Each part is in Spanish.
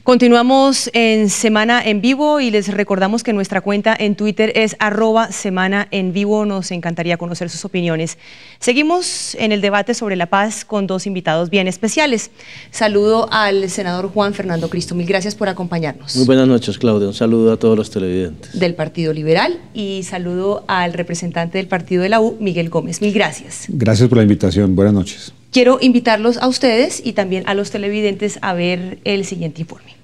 Continuamos en Semana en Vivo y les recordamos que nuestra cuenta en Twitter es @semanaenvivo. Nos encantaría conocer sus opiniones. Seguimos en el debate sobre la paz con dos invitados bien especiales. Saludo al senador Juan Fernando Cristo. Mil gracias por acompañarnos. Muy buenas noches, Claudia. Un saludo a todos los televidentes. Del Partido Liberal, y saludo al representante del Partido de la U, Miguel Gómez. Mil gracias. Gracias por la invitación. Buenas noches. Quiero invitarlos a ustedes y también a los televidentes a ver el siguiente informe.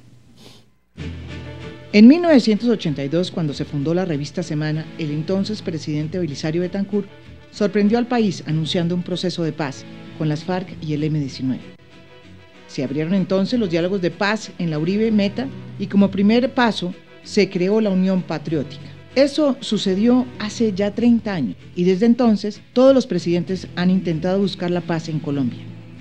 En 1982, cuando se fundó la revista Semana, el entonces presidente Belisario Betancur sorprendió al país anunciando un proceso de paz con las FARC y el M-19. Se abrieron entonces los diálogos de paz en la Uribe Meta y como primer paso se creó la Unión Patriótica. Eso sucedió hace ya 30 años y desde entonces todos los presidentes han intentado buscar la paz en Colombia.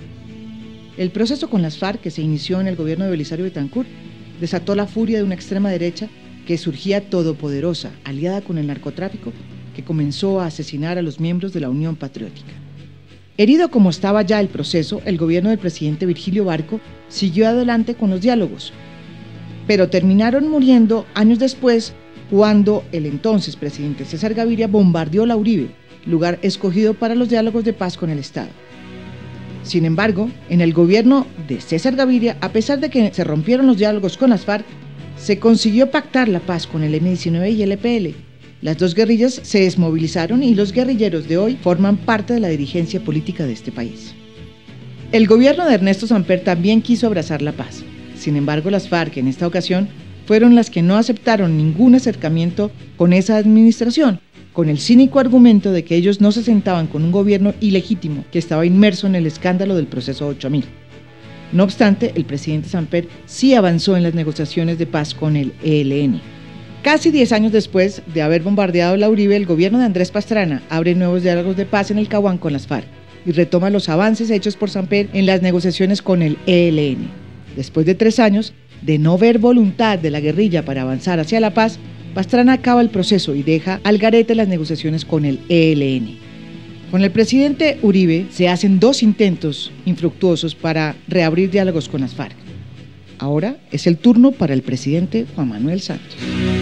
El proceso con las FARC, que se inició en el gobierno de Belisario Betancur, desató la furia de una extrema derecha que surgía todopoderosa, aliada con el narcotráfico, que comenzó a asesinar a los miembros de la Unión Patriótica. Herido como estaba ya el proceso, el gobierno del presidente Virgilio Barco siguió adelante con los diálogos, pero terminaron muriendo años después cuando el entonces presidente César Gaviria bombardeó la Uribe, lugar escogido para los diálogos de paz con el Estado. Sin embargo, en el gobierno de César Gaviria, a pesar de que se rompieron los diálogos con las FARC, se consiguió pactar la paz con el M-19 y el EPL. Las dos guerrillas se desmovilizaron y los guerrilleros de hoy forman parte de la dirigencia política de este país. El gobierno de Ernesto Samper también quiso abrazar la paz. Sin embargo, las FARC en esta ocasión fueron las que no aceptaron ningún acercamiento con esa administración, con el cínico argumento de que ellos no se sentaban con un gobierno ilegítimo que estaba inmerso en el escándalo del proceso 8000. No obstante, el presidente Samper sí avanzó en las negociaciones de paz con el ELN. Casi 10 años después de haber bombardeado la Uribe, el gobierno de Andrés Pastrana abre nuevos diálogos de paz en el Caguán con las FARC y retoma los avances hechos por Samper en las negociaciones con el ELN. Después de 3 años de no ver voluntad de la guerrilla para avanzar hacia la paz, Pastrana acaba el proceso y deja al garete las negociaciones con el ELN. Con el presidente Uribe se hacen 2 intentos infructuosos para reabrir diálogos con las FARC. Ahora es el turno para el presidente Juan Manuel Santos.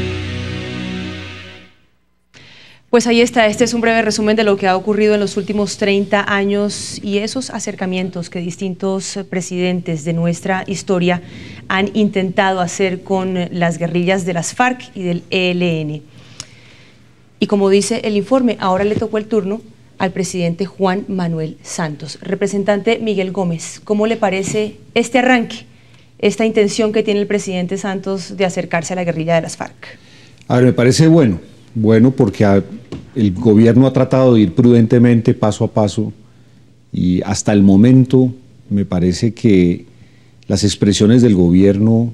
Pues ahí está, este es un breve resumen de lo que ha ocurrido en los últimos 30 años y esos acercamientos que distintos presidentes de nuestra historia han intentado hacer con las guerrillas de las FARC y del ELN. Y como dice el informe, ahora le tocó el turno al presidente Juan Manuel Santos. Representante Miguel Gómez, ¿cómo le parece este arranque, esta intención que tiene el presidente Santos de acercarse a la guerrilla de las FARC? A ver, me parece bueno porque el gobierno ha tratado de ir prudentemente, paso a paso, y hasta el momento me parece que las expresiones del gobierno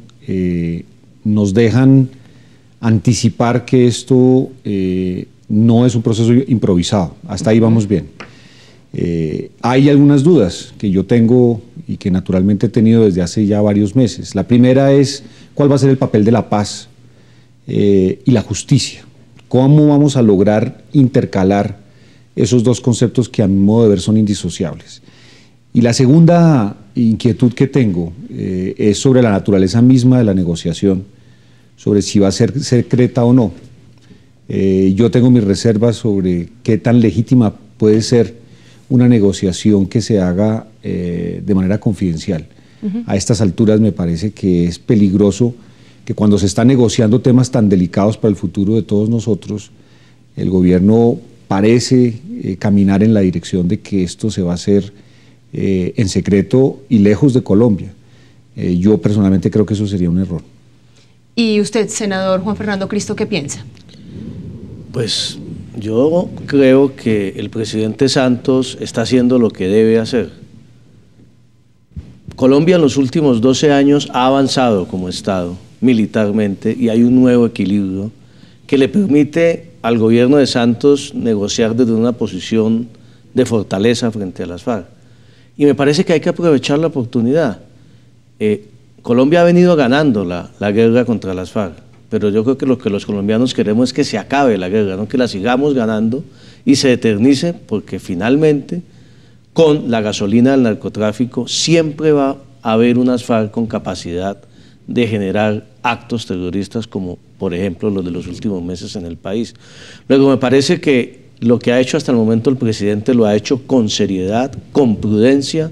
nos dejan anticipar que esto no es un proceso improvisado. Hasta ahí vamos bien. Hay algunas dudas que yo tengo y que naturalmente he tenido desde hace ya varios meses. La primera es cuál va a ser el papel de la paz y la justicia. ¿Cómo vamos a lograr intercalar esos dos conceptos que a mi modo de ver son indisociables? Y la segunda inquietud que tengo es sobre la naturaleza misma de la negociación, sobre si va a ser secreta o no. Yo tengo mis reservas sobre qué tan legítima puede ser una negociación que se haga de manera confidencial. A estas alturas me parece que es peligroso que cuando se están negociando temas tan delicados para el futuro de todos nosotros, el gobierno parece caminar en la dirección de que esto se va a hacer en secreto y lejos de Colombia. Yo personalmente creo que eso sería un error. ¿Y usted, senador Juan Fernando Cristo, qué piensa? Pues yo creo que el presidente Santos está haciendo lo que debe hacer. Colombia en los últimos 12 años ha avanzado como Estado militarmente y hay un nuevo equilibrio que le permite al gobierno de Santos negociar desde una posición de fortaleza frente a las FARC. Y me parece que hay que aprovechar la oportunidad. Colombia ha venido ganando la guerra contra las FARC, pero yo creo que lo que los colombianos queremos es que se acabe la guerra, no que la sigamos ganando y se eternice, porque finalmente con la gasolina del narcotráfico siempre va a haber unas FARC con capacidad de generar actos terroristas como, por ejemplo, los de los últimos meses en el país. Luego, me parece que lo que ha hecho hasta el momento el presidente lo ha hecho con seriedad, con prudencia,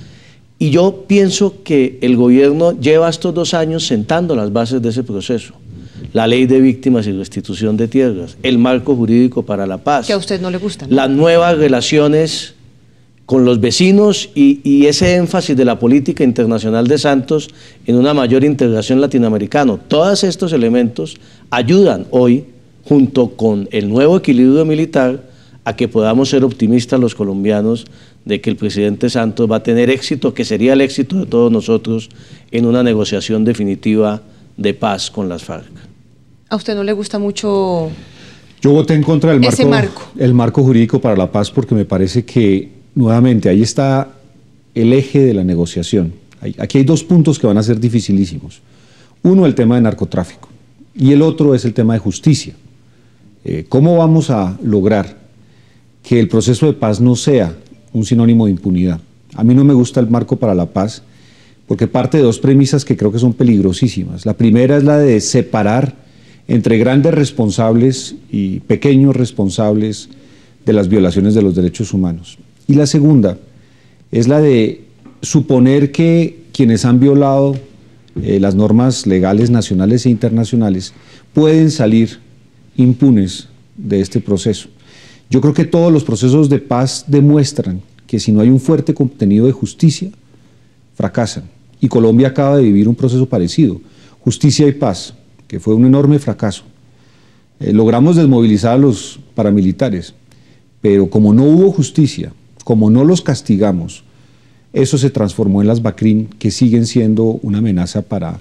y yo pienso que el gobierno lleva estos 2 años sentando las bases de ese proceso. La ley de víctimas y restitución de tierras, el marco jurídico para la paz. Que a usted no le gusta, ¿no? Las nuevas relaciones con los vecinos y ese énfasis de la política internacional de Santos en una mayor integración latinoamericana. Todos estos elementos ayudan hoy, junto con el nuevo equilibrio militar, a que podamos ser optimistas los colombianos de que el presidente Santos va a tener éxito, que sería el éxito de todos nosotros en una negociación definitiva de paz con las FARC. ¿A usted no le gusta mucho? Yo voté en contra del marco. El marco jurídico para la paz, porque me parece que, nuevamente, ahí está el eje de la negociación. Aquí hay 2 puntos que van a ser dificilísimos. Uno, el tema de narcotráfico, y el otro es el tema de justicia. ¿Cómo vamos a lograr que el proceso de paz no sea un sinónimo de impunidad? A mí no me gusta el marco para la paz porque parte de 2 premisas que creo que son peligrosísimas. La primera es la de separar entre grandes responsables y pequeños responsables de las violaciones de los derechos humanos. Y la segunda es la de suponer que quienes han violado las normas legales nacionales e internacionales pueden salir impunes de este proceso. Yo creo que todos los procesos de paz demuestran que si no hay un fuerte contenido de justicia, fracasan. Y Colombia acaba de vivir un proceso parecido, Justicia y Paz, que fue un enorme fracaso. Logramos desmovilizar a los paramilitares, pero como no hubo justicia, como no los castigamos, eso se transformó en las BACRIM, que siguen siendo una amenaza para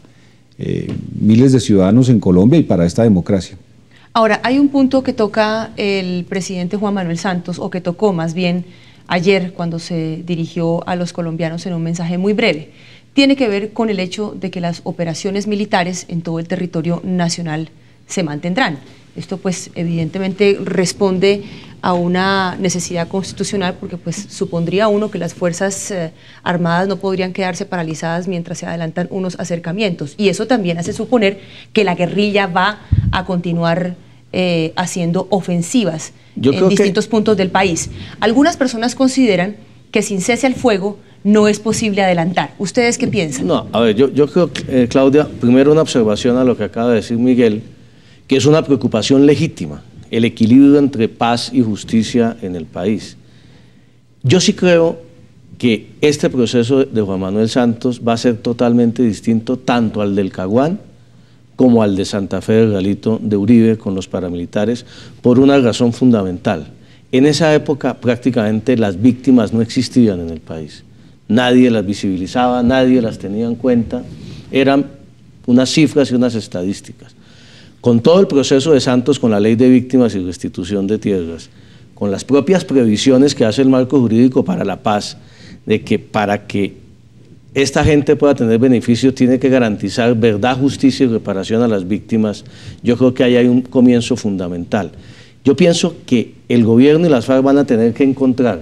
miles de ciudadanos en Colombia y para esta democracia. Ahora, hay un punto que toca el presidente Juan Manuel Santos, o que tocó más bien ayer cuando se dirigió a los colombianos en un mensaje muy breve. Tiene que ver con el hecho de que las operaciones militares en todo el territorio nacional se mantendrán. Esto pues evidentemente responde a una necesidad constitucional, porque pues supondría uno que las fuerzas armadas no podrían quedarse paralizadas mientras se adelantan unos acercamientos, y eso también hace suponer que la guerrilla va a continuar haciendo ofensivas en distintos puntos del país. Algunas personas consideran que sin cese al fuego no es posible adelantar. ¿Ustedes qué piensan? No, a ver, yo creo, Claudia, primero una observación a lo que acaba de decir Miguel, que es una preocupación legítima, el equilibrio entre paz y justicia en el país. Yo sí creo que este proceso de Juan Manuel Santos va a ser totalmente distinto tanto al del Caguán como al de Santa Fe del Realito de Uribe con los paramilitares, por una razón fundamental. En esa época prácticamente las víctimas no existían en el país. Nadie las visibilizaba, nadie las tenía en cuenta, eran unas cifras y unas estadísticas. Con todo el proceso de Santos, con la ley de víctimas y restitución de tierras, con las propias previsiones que hace el marco jurídico para la paz, de que para que esta gente pueda tener beneficios tiene que garantizar verdad, justicia y reparación a las víctimas, yo creo que ahí hay un comienzo fundamental. Yo pienso que el gobierno y las FARC van a tener que encontrar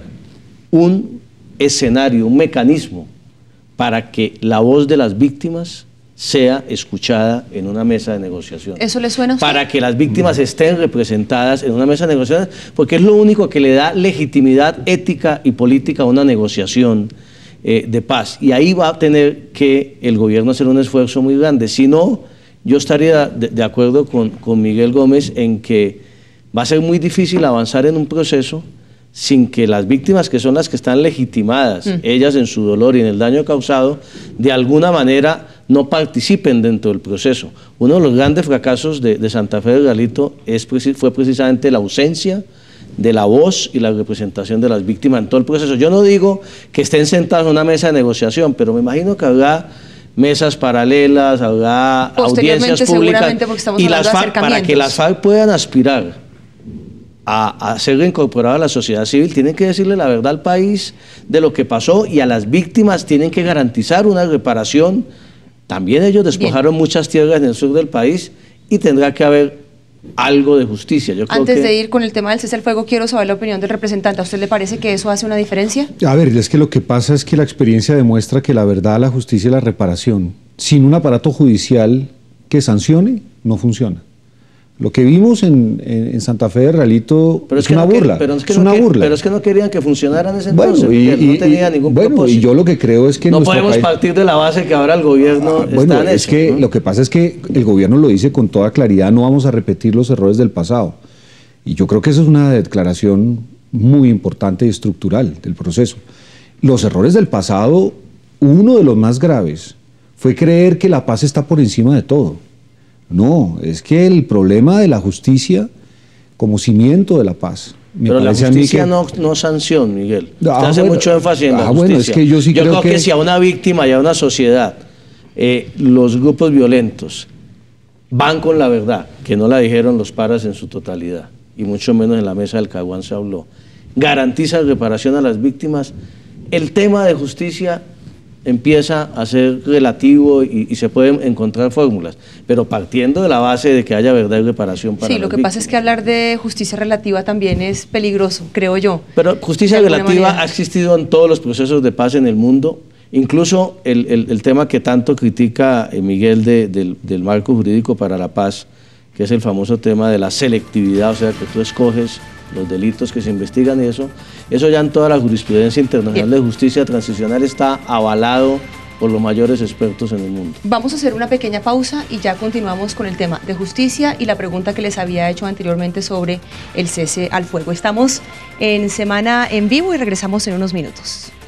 un escenario, un mecanismo para que la voz de las víctimas sea escuchada en una mesa de negociación. ¿Eso le suena a usted? Para que las víctimas estén representadas en una mesa de negociación, porque es lo único que le da legitimidad ética y política a una negociación de paz. Y ahí va a tener que el gobierno hacer un esfuerzo muy grande. Si no, yo estaría de acuerdo con Miguel Gómez en que va a ser muy difícil avanzar en un proceso sin que las víctimas, que son las que están legitimadas, ellas en su dolor y en el daño causado, de alguna manera no participen dentro del proceso. Uno de los grandes fracasos de Santa Fe del Realito fue precisamente la ausencia de la voz y la representación de las víctimas en todo el proceso. Yo no digo que estén sentados en una mesa de negociación, pero me imagino que habrá mesas paralelas, habrá audiencias públicas y las FARC, para que las FARC puedan aspirar a ser reincorporadas a la sociedad civil, tienen que decirle la verdad al país de lo que pasó, y a las víctimas tienen que garantizar una reparación. También ellos despojaron muchas tierras en el sur del país y tendrá que haber algo de justicia. Yo creo Antes de ir con el tema del cese al fuego, quiero saber la opinión del representante. ¿A usted le parece que eso hace una diferencia? A ver, es que lo que pasa es que la experiencia demuestra que la verdad, la justicia y la reparación, sin un aparato judicial que sancione, no funciona. Lo que vimos en Santa Fe de Realito es una burla. Pero es que no querían que funcionara en ese entonces. Bueno, no tenía ningún propósito. Y yo lo que creo es que no podemos partir de la base que ahora el gobierno está en eso. ¿No? Lo que pasa es que el gobierno lo dice con toda claridad, no vamos a repetir los errores del pasado. Y yo creo que eso es una declaración muy importante y estructural del proceso. Los errores del pasado, uno de los más graves, fue creer que la paz está por encima de todo. No, es que el problema de la justicia como cimiento de la paz. Pero la justicia no sanción, Miguel. Usted hace mucho énfasis en la justicia. Bueno, es que yo creo que si a una víctima y a una sociedad los grupos violentos van con la verdad, que no la dijeron los paras en su totalidad, y mucho menos en la mesa del Caguán se habló, garantizan reparación a las víctimas, el tema de justicia empieza a ser relativo y se pueden encontrar fórmulas, pero partiendo de la base de que haya verdad y reparación para las víctimas. Sí, lo que pasa es que hablar de justicia relativa también es peligroso, creo yo. Pero justicia relativa ha existido en todos los procesos de paz en el mundo, incluso el tema que tanto critica Miguel del marco jurídico para la paz, que es el famoso tema de la selectividad, o sea, que tú escoges los delitos que se investigan y eso ya en toda la jurisprudencia internacional de justicia transicional está avalado por los mayores expertos en el mundo. Vamos a hacer una pequeña pausa y ya continuamos con el tema de justicia y la pregunta que les había hecho anteriormente sobre el cese al fuego. Estamos en Semana en Vivo y regresamos en unos minutos.